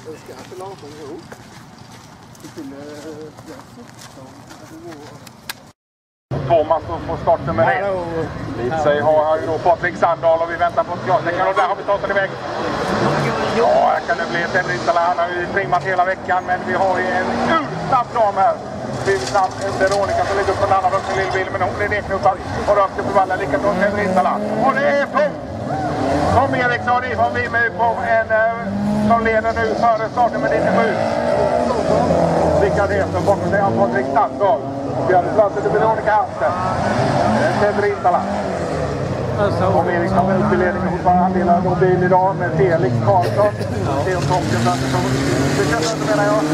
Thomas på startnummer 1. Vid sig har ju då Patrik Sandahl och vi väntar på klartecken och där har vi tagit iväg. Ja, här kan det bli ett Enristala. Han har ju trimmat hela veckan men vi har ju en ursnabb dam här. Veronica som ligger upp på en annan till Lillbil men hon är nedknuffad och rakt upp i vallen likadant till Enristala. Och det är Tom Eriksson ifrån Vimö på en som leder nu före starten med 97. Rickard Hedström bakom sig av Patrik Sandahl. Fjärde platsen till Veronica Hansen. Enristala. Tom Eriksson med upp i ledningen hos varje andelar mobil idag med Felix Karlsson. Theo Tomken Andersson. Det känns inte menar jag.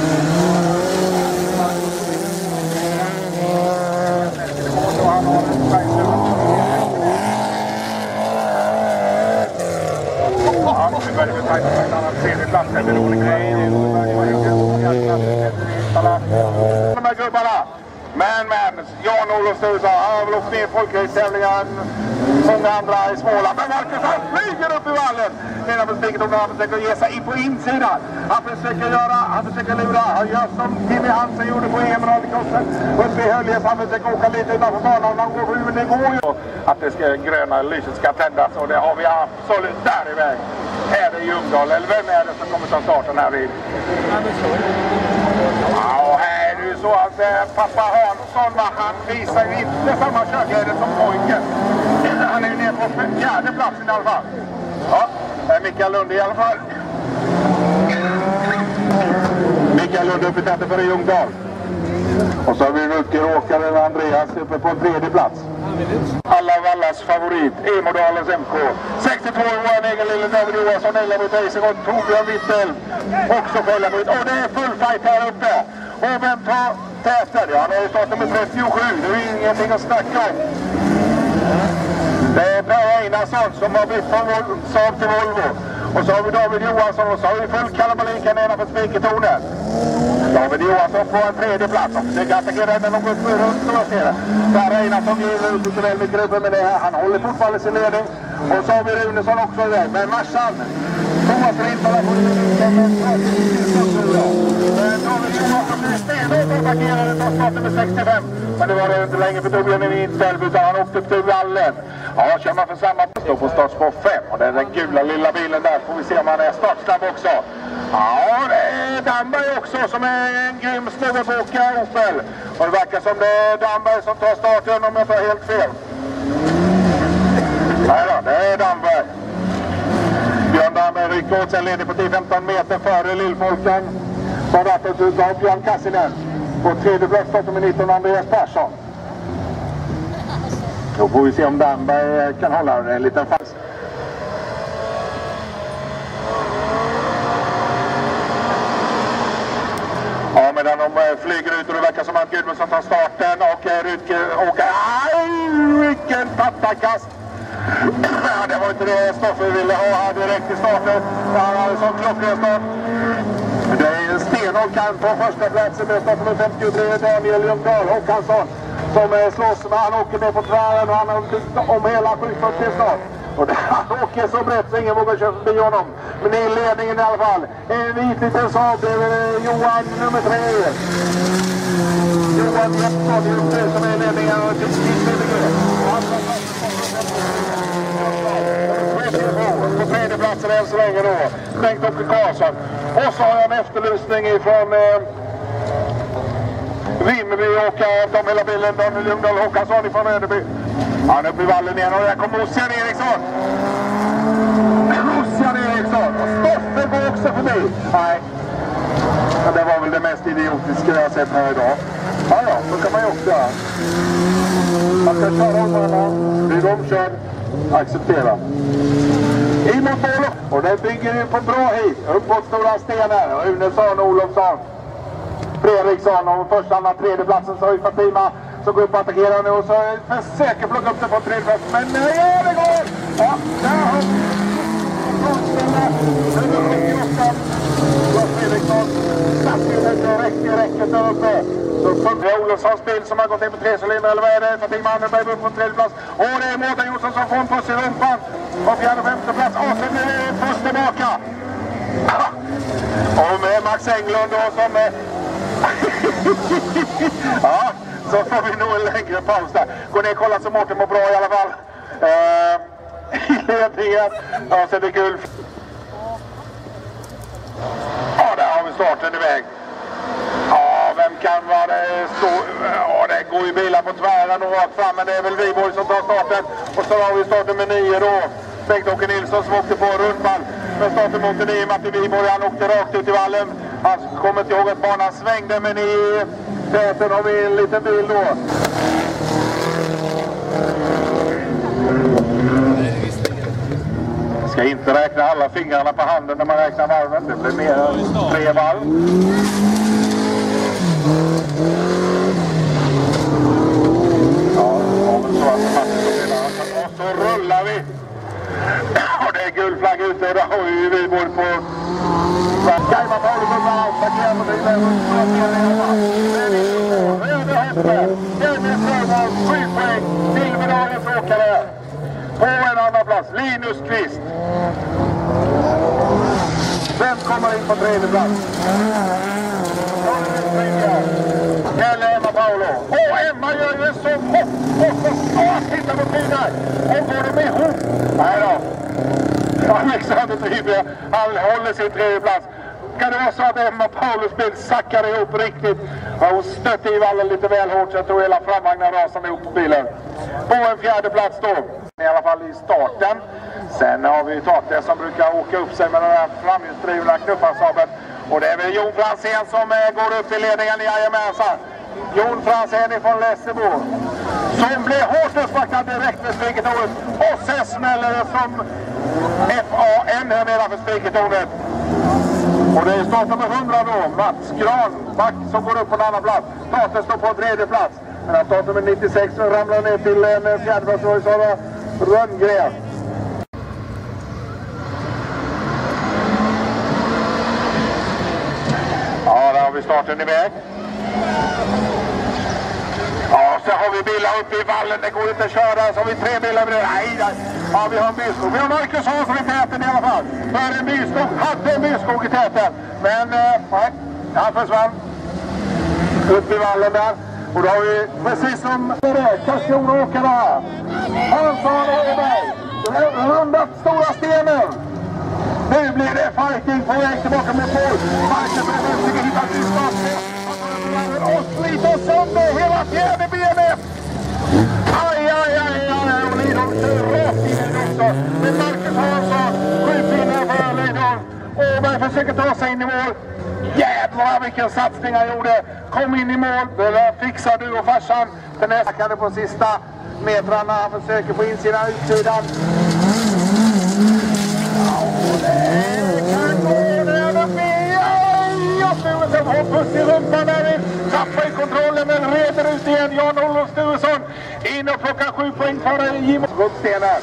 Han har en färgslöv. Ja, nu börjar vi tajta på en annan tredje plats. Veronica de här gubbarna. Men, Jan-Olof Sturza, han har väl åkt ner folkracstävlingar, många andra i Småland. Men Marcus, han flyger upp i vallen nedanför spiket och han försöker ge sig in på insidan. Han försöker lura, han gör som Timmy Hansen gjorde på EM-rallycrossen. Uppe i Höljes, han försöker åka lite utanför banan, han går men det går ju. Att det gröna lyset ska tändas och det har vi absolut där iväg. Här är Ljungdahl, eller vem är det som kommer ta starten här vid? Ja, här är det ju så att pappa Hansson, han visar ju inte samma körglädje som pojken. Han är ju ner på fjärde platsen i alla fall. Ja, Mikael Lund i alla fall. Mikael Lund uppe i täten för Ljungdahl. Och så har vi Rutger-åkaren Andreas uppe på en tredje plats. Allas favorit, Emodalens MK. 62 år, vår egen lille David Johansson, Ella mot Racing och Torbjörn Wittel också följer mot. Och det är full fight här uppe. Och vem tar täten? Ja, det är start nummer 37. Det är ingenting att snacka om. Det är Per Einarsson som har bytt från Saab till Volvo. Och så har vi David Johansson och så har vi full kalabalik här nedanför Spikertornet. David Johansson på en tredje plats och försöker attackera när de går runt och jag ser det. Per Einarsson ger ut lite väl mycket upp med det här. Han håller fortfarande sin ledning. Och så har vi Runesson också där. Men Marsan, Thomas Rintala på David Johansson blir stenhårt attackerad och tar starten med 65. Men det var det inte länge för Torbjörn i själv utan han åkte upp till vallen. Ja, kör man för samma står på startspår 5 och det är den gula lilla bilen där. Får vi se om han är startsnabb också. Ja, det är Damberg också som är en grym snöbåka Opel. Och det verkar som det är Damberg som tar starten om jag tar helt fel. Nej då, det är Damberg. Björn Damberg rycker åt sig ledig på 10-15 meter före Lillfolkan. Så har rattat ut av Björn Kassinen. På tredje plats startar med 19 Andreas Persson. Då får vi se om Damberg kan hålla en liten fast. Ja, medan de flyger ut och det verkar som att Gudmundsson tar starten och Rutger åker. Aj, vilken tattakast! Det var inte det Stoffer ville ha här direkt i starten. Han hade sån klockren start. Det är en stenhåll kamp på första platsen med start nummer 53 Daniel Ljungdahl Håkansson som slåss med. Han åker med på tvären och han har byggt om hela 740 snart. Och han åker så brett så ingen vågar köra förbi honom. Men i ledningen i alla fall. En vit liten Saab bredvid Johan nummer 3. Johan Jeppsson just nu som är i ledningen och till på tredje platsen än så länge då. Bengt-Åke Karlsson. Och så har jag en efterlysning ifrån Vimmerby och de hela bilen. Daniel Ljungdahl Håkansson ifrån Öderby. Han är uppe i vallen igen och där kommer Ossian Eriksson. Ossian Eriksson. Och Stoffer går också förbi. Nej. Men det var väl det mest idiotiska jag har sett här idag. Ja, så kan man ju också göra. Man ska köra om alla. Blir omkörd. Acceptera. Emot mål. Och det bygger ju på bra hit. Uppåt stora stenar. Runesson, Olofsson. Fredriksson och första andra tredje platsen så har vi Fatima som går upp och attackerar nu och så försöker plocka upp sig på tredje plats. Men ja, det går! Ja, där har vi Fredriksson satt ju direkt i räcket där uppe. Så det är Olofssons bil som har gått in på 3 cylinder eller vad är det? Fatima Anderberg upp på tredje plats. Och det är Mårten Jonsson som får en puss i rumpan. Och fjärde och femte plats. Och sen är det först tillbaka. Och med Max Englund då som ja, så får vi nog en längre paus där. Gå ner och kolla så Mårten mår bra i alla fall. I ledningen. Ja, så är det kul. Ja, där har vi starten iväg. Ja, vem kan vara det? Ja, det går ju bilar på tvären och rakt fram, men det är väl Viborg som tar starten. Och så har vi starten med 9 då. Bengt-Åke Nilsson som åkte på rundball. Men starten mot 9, Matti Viborg, han åkte rakt ut i vallen. Han kommer inte ihåg att banan svängde, men i täten har vi en liten bil då. Jag ska inte räkna alla fingrarna på handen när man räknar varven. Det blir mer än 3 varv. Ja, så att och så rullar vi. Och det är gul flagg ute och då har vi Viborg på Kaima Paulus och Brand. Parkerar på bilen. Röde hästar. Dennis Sjöholm, 7 poäng. Silverdagens åkare. På en annan plats, Linus Kvist. Vem kommer in på 3:e plats? Eller Emma Paolo. Emma gör ju så hopp. Titta på tiden. Hon går det med ihop. Nej då. Alexander Tribe, han håller sin 3:e plats. Kan det vara så att Emma Paulus bil sackar ihop riktigt? Ja, hon stötte i vallen lite väl hårt, så jag tror hela framvagnen rasade ihop på bilen. På en 4:e plats då. I alla fall i starten. Sen har vi Tate som brukar åka upp sig med den här framhjulsdrivna knuffarsabeln. Och det är väl Jon Franzén som går upp i ledningen i Jajamensan. Jon Franzén ifrån Lessebo. Som blir hårt uppvaktad direkt med spikertornet. Och sen smäller det som FAN här nedanför spikertornet. Och det är starten med 100 då. Mats Granback som går upp på en annan plats. Tate står på en 3:e plats. Men han startar med 96 och ramlar ner till en 4:e plats. Och så har Rönngren. Ja, där har vi starten iväg. Ja, så har vi bilar uppe i vallen. Det går inte att köra. Så har vi 3 bilar bredvid. Nej, ja, vi har en byskog. Vi har Marcus Hansson i täten i alla fall. För en byskog. Hade en byskog i täten. Men nej, han försvann. Upp i vallen där. Och då har vi precis som Karlskrona-åkarna. Hansson och Åberg. Rundat stora stenen. Nu blir det fighting på väg tillbaka mot mål. Marken försöker hitta till start. Och sliter sönder hela fjärde benet. Aj. Och Lidholm kör rakt in i också. Men Marcus Hansson, 7 pinnar för Lidholm. Åberg försöker ta sig in i mål. Jävlar vilken satsning han gjorde. Kom in i mål. Det fixar du och farsan. Den här sackade på sista metrarna. Han försöker på insidan utsidan. Sturesson har puss i rumpan där. Tappar i kontrollen men reder ut igen. Jan-Olof Sturesson in och plockar 7 poäng för Jim Ruttstener.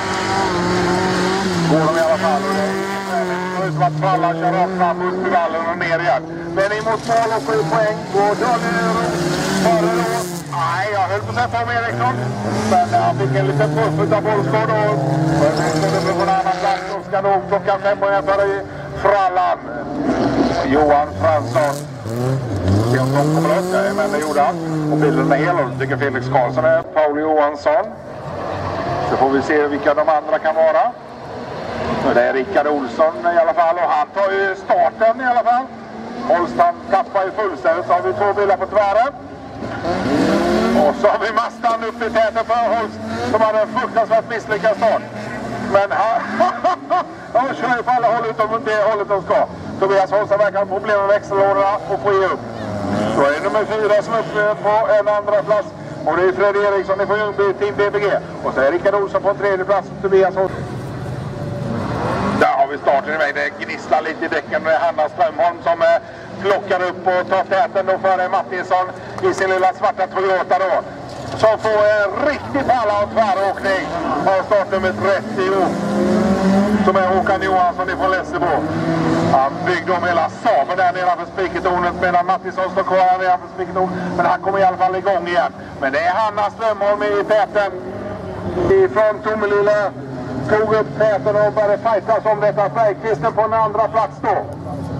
Går de i alla fall. Det är som att Fralla kör rakt fram upp i vallen och ner igen. Men emot mål och 7 poäng. Går Daniel före då. Nej, jag höll på att sätta om Eriksson. Men han fick en liten puff utav Bollskård och på en annan plats och ska nog plocka 5 poäng för Frallan. Johan Fransson. Se om de kommer upp. Nej, men det gjorde han. Och bilden är hel och tycker Felix Karlsson är Paul Johansson. Så får vi se vilka de andra kan vara. Det är Rickard Olsson i alla fall och han tar ju starten i alla fall. Holstam tappar ju fullständigt så har vi 2 bilar på tvären. Och så har vi Mastan upp i täten för Holst som hade en fruktansvärt misslyckad start. Men han kör ju på alla håll utom det hållet de ska. Tobias Holstam verkar ha problem med växellådorna och få ge upp. Så är det nummer 4 som är uppe på en andra plats. Och det är Fred Eriksson ifrån Ljungby, Team BBG. Och så är Rickard Olsson på en 3:e plats. Tobias Holstam. Där har vi starten iväg. Det gnisslar lite i däcken. Det är Hanna Strömholm som plockar upp och tar täten då före Mattinsson i sin lilla svarta Toyota då. Som får en riktig palla och tväråkning av startnummer 30. Som är Håkan Johansson ifrån Lessebo. Han byggde om hela Saben där nedanför spikertornet medan Mattinsson står kvar här nedanför spikertornet. Men han kommer i alla fall igång igen. Men det är Hanna Strömholm i täten. Ifrån Tomelilla tog upp täten och började fightas om detta. Bergqvisten på en andra plats då.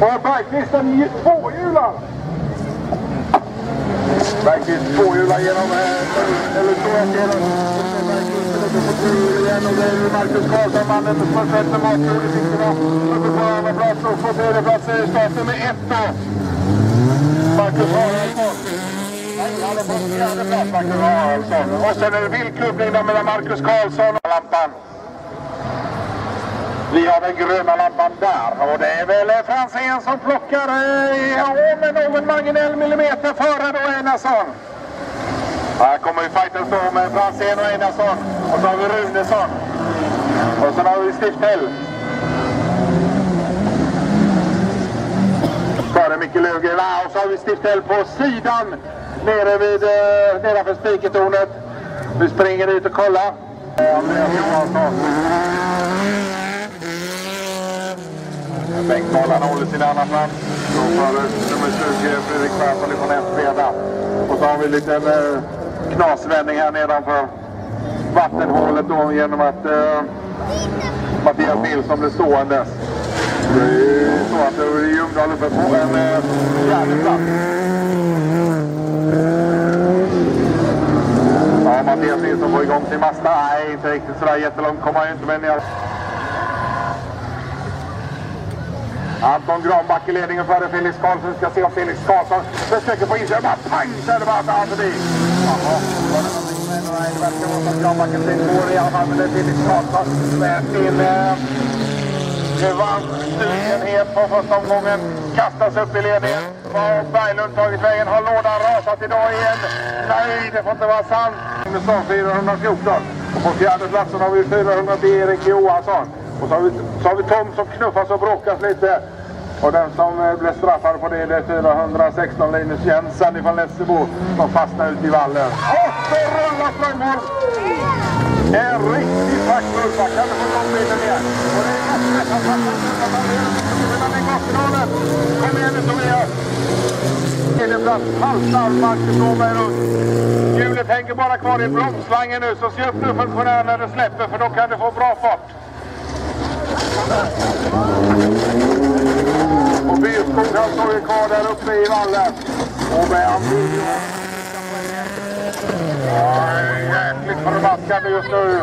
Och Bergqvist en tvåhjulare. Bergqvist tvåhjular genom, eller så jag ser den. Igen och det är Marcus Karlsson, mannen som har sett med matråd i sikterna. Uppe på andra plats och på tredje plats är starten med 1 då. Marcus Haraldsson. Han är på fjärde plats, Marcus Haraldsson. Och sen är det vildklubbning där mellan Marcus Karlsson och lampan. Vi har den gröna lampan där och det är väl Franzén som plockar med någon marginell millimeter före då Einarsson. Här kommer ju fighten stå med Franzén och Einarsson. Och så har vi Runesson. Och sen har vi Stiftell. Före Micke Löfgren. Och så har vi Stiftell på sidan. Nere vid nedanför spikertornet. Vi springer ut och kollar. Andreas Johansson. Bänkmålarna håller sin annan fram. Då före nummer 20 Fredrik Persson ifrån Estveda. Och så har vi en liten knasvändning här nedanför vattenhålet då genom att Mattias Nilsson blev ståendes. Det är ju så att det är Ljungdahl uppe på en fjärde plats. Ja, Mattias Nilsson får igång sin masta. Nej, inte riktigt sådär jättelångt kommer han ju inte med ner. Anton Granback i ledningen före Felix Karlsson. Vi ska se om Felix Karlsson försöker få in sig. Bara pang så är det bara där förbi. Jaha, var det någonting som händer? Nej, det verkar vara att Granbacken blir svår i alla fall. Men det är Felix Karlsson med sin revanschsugenhet på första omgången. Kastas upp i ledningen. Var har Berglund tagit vägen? Har lådan rasat idag igen? Nej, det får inte vara sant. Med start 414. Och på fjärde platsen har vi 400 Erik Johansson. Och så har vi Tom som knuffas och bråkas lite. Och den som blev straffad på det är 416 Linus Jensen ifrån Lessebo. Som fastnar ut i vallen. Och så rullar Strömholm! En riktig fackmulpa. Kan du få långbilden igen? Och det är nästan fastnar den kvartfinalen. Kom igen nu Tobias! Plats haltar Marcus Åberg runt. Hjulet hänger bara kvar i bromslangen nu. Så se upp nu funktionär när det släpper. För då kan du få bra fart. Och Byrskog han står ju kvar där uppe i vallen. Och med jäkligt förbaskande just nu.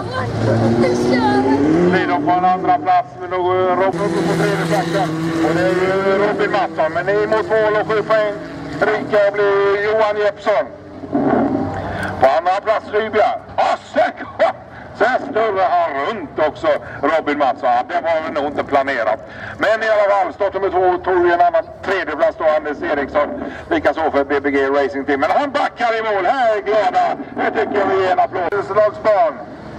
Blir de på en andra plats med Robin på tredje platsen. Och det är ju Robin Mattsson. Men i mot mål och 7 poäng. Rika blir Johan Jeppsson. På andra plats Rybjörn. Sen snurrar han runt också, Robin Mattsson. Det var väl nog inte planerat. Men i alla fall, start nummer 2 tog vi en annan tredje plats då, Anders Eriksson. Likaså för BBG Racing Team. Men han backar i mål, här är glada. Det tycker jag vi ger en applåd. Slagsbarn.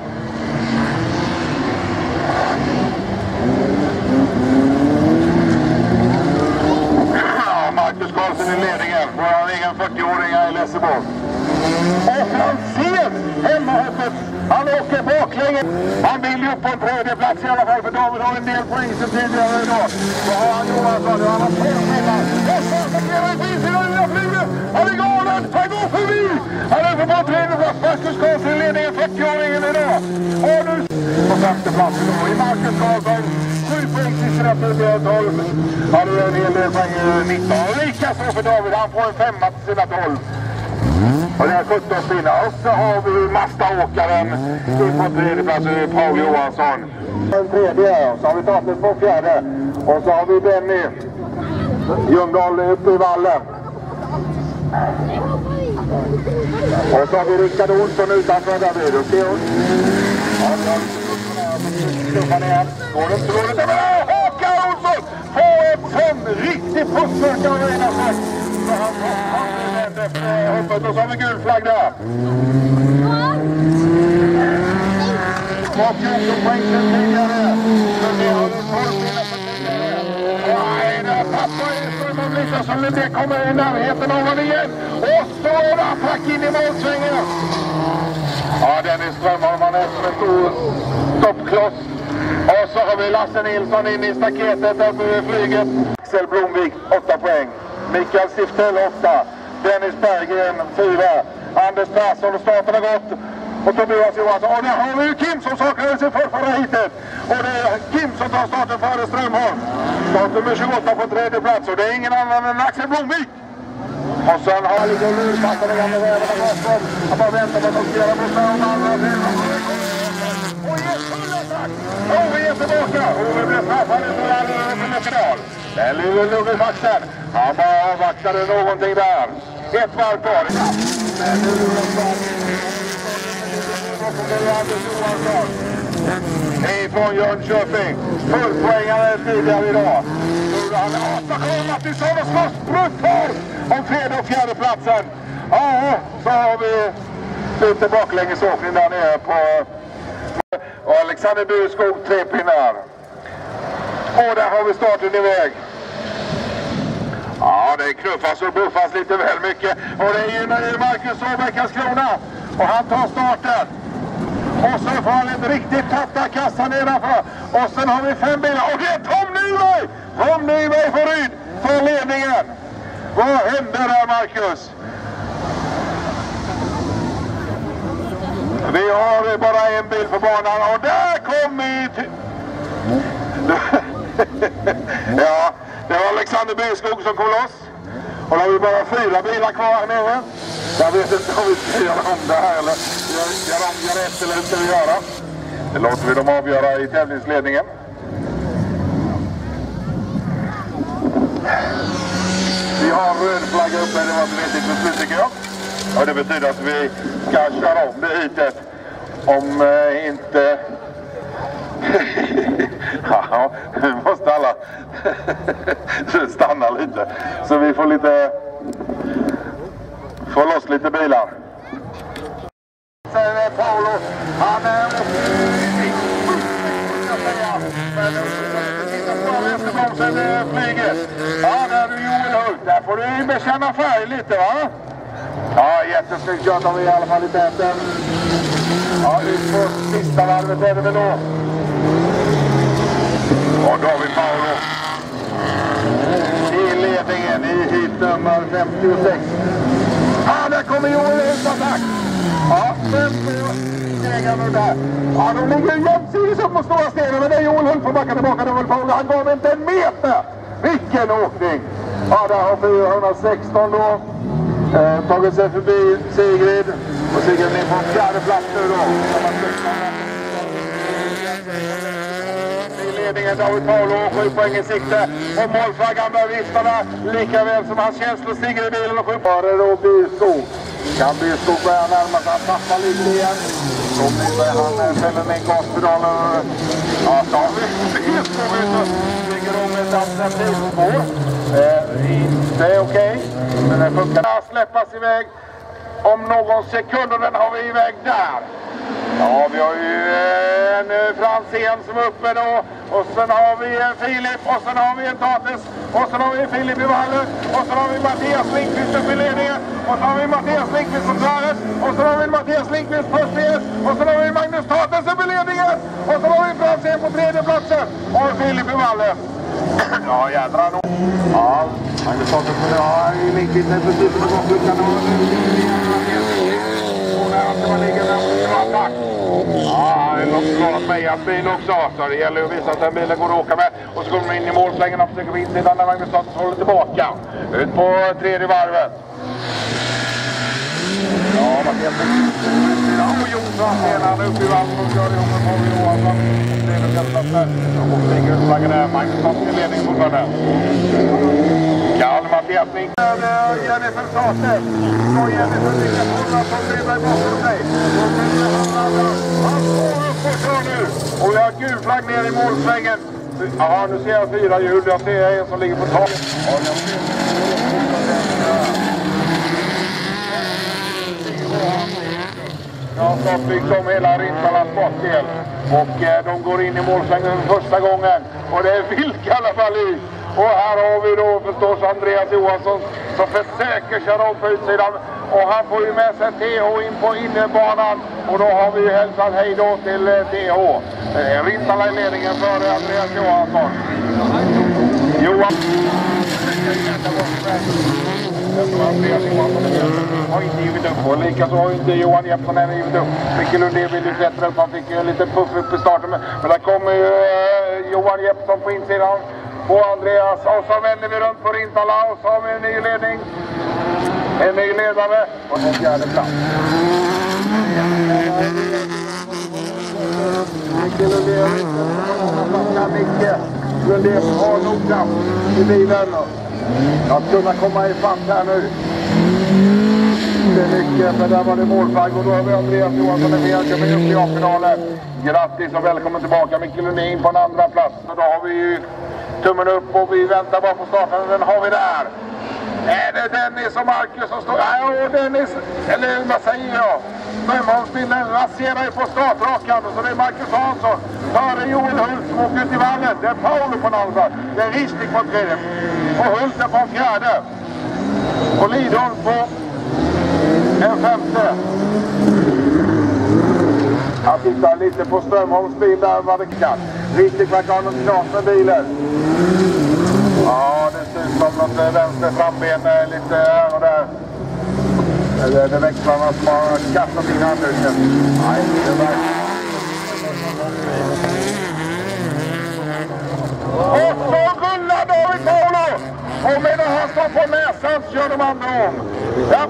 Ja, Marcus Karlsson i ledningen. Vår egen 40-åring i Lessebo. Och Franzén hemmahoppet. Han åker baklänges. Han vill ju upp på en tredje plats i alla fall. För David har en del poäng som tidigare idag. Så har han Johansson. Han har påskillat. Och så attackerar han på insidan. Lilla flyger. Han är galen. Han går förbi. Han är uppe på en tredje plats. Marcus Karlsson i ledningen. 40-åringen idag. Och nu på femte plats då. I Marcus Karlsson. 7 poäng till sina tidigare 12. Han har en hel del poäng 19. Likaså för David. Han får en 5 till sina 12. Och det är 17 spinnar. Och så har vi Masta-åkaren ut på tredje plats, Paul Johansson. En tredje, så har vi Tatles på fjärde. Och så har vi Benny Ljungdahl uppe i vallen. Och så har vi Rickard Olsson utanför där vid. Och ser hon. Ja, det ner. Går det inte, går det inte. Men Håkan Olsson får en sån riktig pussverk av ena sak. Så han hoppet och så har vi gul flagg där. Och 14 poäng sen tidigare. Men det har du 12 poäng sen tidigare. Nej, det tappar Strömholm lite som det kommer i närheten av honom igen. Och så är det attack in i målsvängen. Ja, Dennis Strömholm han är som en stor stoppkloss. Och så har vi Lasse Nilsson in i staketet där på flyget. Axel Blomvik 8 poäng. Mikael Stiftell 8. Dennis Berggren 4. Anders Persson och starten har gått. Och Tobias Johansson. Och där har vi ju Kim som saknade sig förra hitet. Och det är Kim som tar starten före Strömholm. Startnummer 28 på tredje plats och det är ingen annan än Axel Blomvik. Och sen har lite lurpassar den gamla väven bakom. Han bara väntar på att de ska göra bort med de andra. Och ger full attack. Ove är tillbaka. Ove blir straffad i för final. Den lurar lugg i faxen. Han bara avvaktade någonting där. Ett varv kvar. Men nu lurar han. Ifrån Jönköping. Fullpoängare tidigare idag. Han åstadkom Mattisson och slåss brutalt om tredje och fjärde platsen. Ja, så har vi lite baklängesåkning där nere på och Alexander Burskog 3 pinnar. Och där har vi starten iväg. Ja, det knuffas och buffas lite väl mycket. Och det är ju Marcus Åberg Karlskrona. Och han tar starten. Och så får han ett riktigt tattakast här nedanför. Och sen har vi 5 bilar. Och det är Tom Nyberg! Tom Nyberg får ryd för ledningen. Vad händer där, Marcus? Vi har bara en bil på banan. Och där kommer ja, det var Alexander Burskog som kom loss. Och då har vi bara 4 bilar kvar här nere. Jag vet inte om vi ska göra om det här eller göra rätt eller hur ska vi göra. Det låter vi dem avgöra i tävlingsledningen. Vi har röd flagga uppe, det var ett vettigt beslut tycker jag. Och det betyder att vi ska köra om det hitet. Om inte... ja, nu måste alla stanna lite. Så vi får lite... Få loss lite bilar. Sen är Paolo. Han är sen flyget. Ja, där är du Joel Hult. Där får du bekänna färg lite, va? Ja, jättesnyggt kört har vi i alla fall i täten. Ja, ut på sista varvet är det väl då. Och då har vi Paolo. I ledningen i hit nummer 56. Ja, där kommer Joel Hult attack. Ja, sen på jägarna där. Ja, de ligger jämsides upp på stora stenen, men det är Joel Hult på backa tillbaka. Han gav inte en meter. Vilken åkning! Ja, där har 416 då. Tagit sig förbi Sigrid. Och Sigrid är på fjärde plats nu då. I ledningen David Paolo, 7 poäng i sikte. Och målflaggan bör vifta där. Lika väl som hans känslor stiger i bilen och 7 poäng. Då Burskog. Kan Burskog börja närma sig. Han tappar lite igen. Då blir han fäller med en gaspedal. Ja, så har vi Burskog ut och ligger om ett alternativspår. Inte okej. Men det funkar. Släppas iväg om någon sekund och den har vi iväg där. Ja, vi har ju en Franzén som är uppe då. Och sen har vi en Filip och sen har vi en Tates. Och sen har vi Filip i vallen. Och sen har vi Mattias Lindqvist upp i ledningen. Och sen har vi Mattias Lindqvist som klarar. Och sen har vi Mattias Lindqvist på PS. Och sen har vi Magnus Tates upp i ledningen. Och sen har vi Franzén på tredje platsen. Och Filip i vallen. Ja, jädrar nog. Ja, Magnus Tates på det. Ja, Lindqvist är precis som en gångluckan. Man ligger där på attack. Ja, det är klart Mejas bil också. Så det gäller att visa att den bilen går att åka med. Och så går man in i målslängen och försöker vinna insidan när Magnus Tates håller tillbaka. Ut på tredje varvet. Ja, Mattias och Jonsson senare uppe i valven och kör ihop med Paul Johansson. Det är det fjällplatser. Och stiger ut flaggen där. Magnus Tates i ledning fortfarande. Karl Mattias Link. Jennifer Tates. Och Jennifer Link som driver bakom sig. Han står upp och kör nu. Och jag har gul flagg ner i målsvängen. Ja, nu ser jag 4 hjul. Jag ser en som ligger på taket. Ja, så byggs om hela Rintalas sportdel. Och de går in i målsvängen första gången. Och det är vilt i alla fall i. Och här har vi då förstås Andreas Johansson som försöker köra om på utsidan. Och han får ju med sig TH in på innerbanan. Och då har vi ju hälsat hej då till TH. Rintala i ledningen före Andreas Johansson. Johan. Andreas Johansson har inte givit upp. Och likaså har inte Johan Jeppsson ännu givit upp. Micke Lundén vill ju klättra upp. Han fick ju lite puff upp i starten. Men där kommer ju Johan Jeppsson på insidan. på Andreas. Och så vänder vi runt på Rintala och så har vi en ny ledning. En ny ledare och en fjärde plats. Micke Lundén har nog kraft i bilen att kunna komma i fatt här nu. Det är mycket, men där var det målflagg och då har vi Andreas Johansson med kommer upp i A-finalen. Grattis och välkommen tillbaka Micke Lundén på en andra plats. Och då har vi ju tummen upp och vi väntar bara på starten. Den har vi där. Är det Dennis och Marcus som står? Ja, Dennis, eller vad säger jag? Strömholmsbilen raserar ju på startrakan och så det är Marcus Hansson. Före Joel Hult som åker ut i vallen. Det är Paolo på en andra. Det är Ristik på en tredje. Och Hult är på en fjärde. Och Lidholm på en femte. Jag tittar lite på Strömholms bil där vad det kan. Ristik verkar ha något klart med bilen. Ja, det ser ut som något vänster framben lite här och där. Det är växlarna som har kastat in handduken. Nej, det är verkligen. Och så rullar David Paolo! Och medan han står på näsan så kör de andra om. Ja.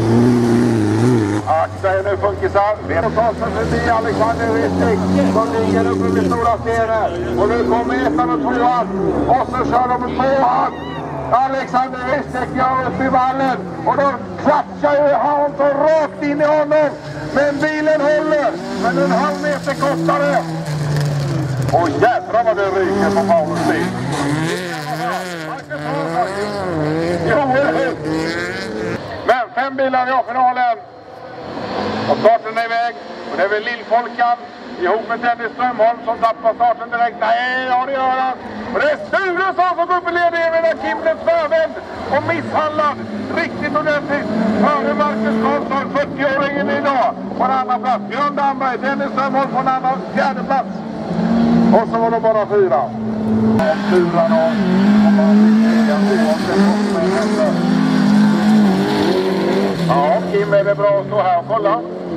Akta är nu funkisar. Vi har tagit sig förbi Alexander Ristik som ligger uppe vid stora stenen. Och nu kommer ettan och tvåan. Och så kör de tvåan. Alexander Ristik gör upp i vallen. Och då klatschar ju Hansson rakt in i honom. Men bilen håller. Men en halv meter kortare. Och jädrar vad det ryker på Paulos bil. Men 5 bilar i A-finalen. Och starten är iväg. Och det är väl Lillfolkan ihop med Dennis Strömholm som tappar starten direkt. Nej, ja det gör han. Och det är Sturesson som går upp i ledningen medan Kim blev tvärvänd och misshandlad riktigt ordentligt. Före Marcus Karlsson, 40-åringen idag, på en annan plats. Björn Damberg, Dennis Strömholm på en annan fjärde plats. Och så var det bara 4. Och turan och man ja, Kim är det bra att stå här och kolla.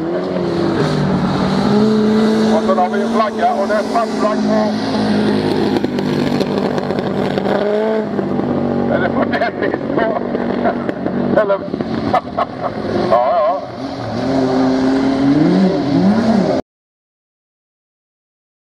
Och så har vi en flagga och det är svartflagg på. Är det på Dennis då? Eller? Ja, ja.